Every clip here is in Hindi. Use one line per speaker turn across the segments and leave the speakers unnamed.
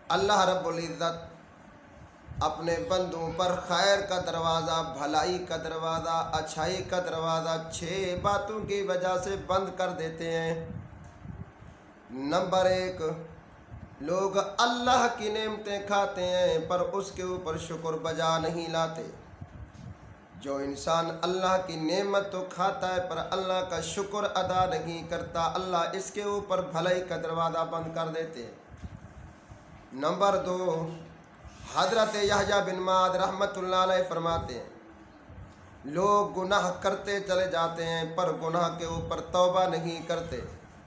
अल्लाह रब्बुल इज़्ज़त अपने बंदों पर खैर का दरवाज़ा, भलाई का दरवाज़ा, अच्छाई का दरवाज़ा 6 बातों की वजह से बंद कर देते हैं। नंबर 1, लोग अल्लाह की नेमतें खाते हैं पर उसके ऊपर शुक्र बजा नहीं लाते। जो इंसान अल्लाह की नेमत तो खाता है पर अल्लाह का शुक्र अदा नहीं करता, अल्लाह इसके ऊपर भलाई का दरवाज़ा बंद कर देते हैं। नंबर 2, हज़रत यहया बिन माद रहमतुल्लाह अलैह फरमाते हैं, लोग गुनाह करते चले जाते हैं पर गुनाह के ऊपर तौबा नहीं करते।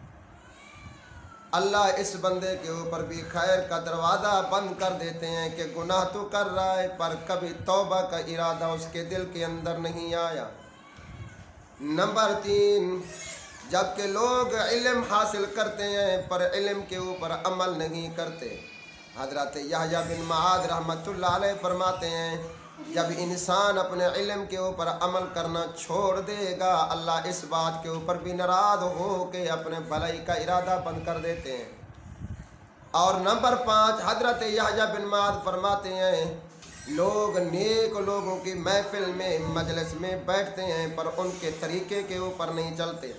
अल्लाह इस बंदे के ऊपर भी खैर का दरवाज़ा बंद कर देते हैं कि गुनाह तो कर रहा है पर कभी तौबा का इरादा उसके दिल के अंदर नहीं आया। नंबर 3, जबकि लोग इल्म हासिल करते हैं पर इल्म के ऊपर अमल नहीं करते। हज़रत यहया बिन माद रहमतुल्लाह अलैह फरमाते हैं, जब इंसान अपने इल्म के ऊपर अमल करना छोड़ देगा अल्लाह इस बात के ऊपर भी नाराज़ हो के अपने भलाई का इरादा बंद कर देते हैं। और नंबर 5, हज़रत यहया बिन माद फरमाते हैं, लोग नेक लोगों की महफिल में मजलिस में बैठते हैं पर उनके तरीके के ऊपर नहीं चलते।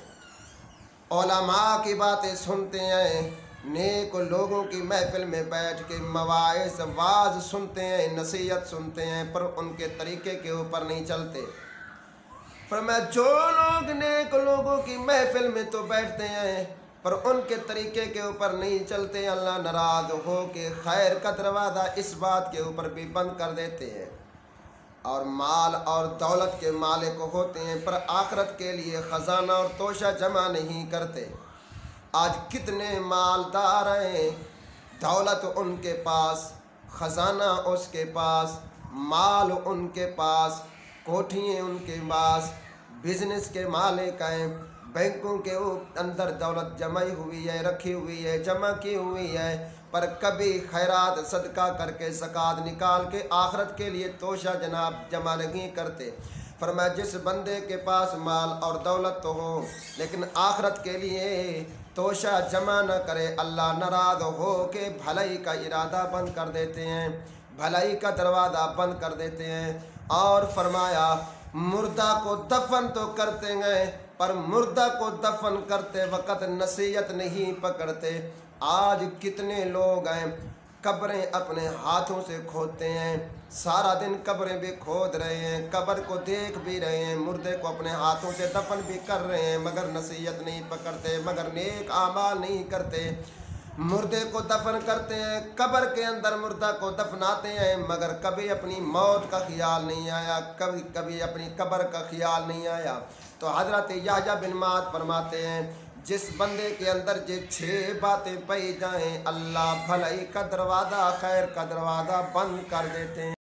उलमा की बातें सुनते हैं, नेक लोगों की महफिल में बैठ के मवाइज़ वाज सुनते हैं, नसीहत सुनते हैं पर उनके तरीके के ऊपर नहीं चलते। फरमाया जो लोग नेक लोगों की महफिल में तो बैठते हैं पर उनके तरीके के ऊपर नहीं चलते, अल्लाह नाराज़ हो के खैर का दरवाज़ा इस बात के ऊपर भी बंद कर देते हैं। और माल और दौलत के मालिक होते हैं पर आखिरत के लिए ख़जाना और तोशा जमा नहीं करते। आज कितने मालदार हैं, दौलत उनके पास, ख़जाना उसके पास, माल उनके पास, कोठियाँ उनके पास, बिजनेस के मालिक हैं, बैंकों के अंदर दौलत जमाई हुई है, रखी हुई है, जमा की हुई है पर कभी खैरात सदका करके ज़कात निकाल के आखिरत के लिए तोशा जनाब जमा नहीं करते। फरमाया जिस बंदे के पास माल और दौलत तो हो लेकिन आखिरत के लिए तोशा जमा न करे, अल्लाह नाराज़ हो के भलाई का इरादा बंद कर देते हैं, भलाई का दरवाज़ा बंद कर देते हैं। और फरमाया मुर्दा को दफन तो करते हैं पर मुर्दा को दफन करते वक़्त नसीहत नहीं पकड़ते। आज कितने लोग हैं कब्रें अपने हाथों से खोदते हैं, सारा दिन कब्रें भी खोद रहे हैं, कब्र को देख भी रहे हैं, मुर्दे को अपने हाथों से दफन भी कर रहे हैं मगर नसीहत नहीं पकड़ते, मगर नेक आमाल नहीं करते। मुर्दे को दफन करते हैं, कब्र के अंदर मुर्दा को दफनाते हैं मगर कभी अपनी मौत का ख्याल नहीं आया, कभी अपनी कब्र का ख्याल नहीं आया। तो हज़रत यहया बिन माद फरमाते हैं, जिस बंदे के अंदर ये 6 बातें पाई जाएं अल्लाह भलाई का दरवाज़ा, खैर का दरवाज़ा बंद कर देते हैं।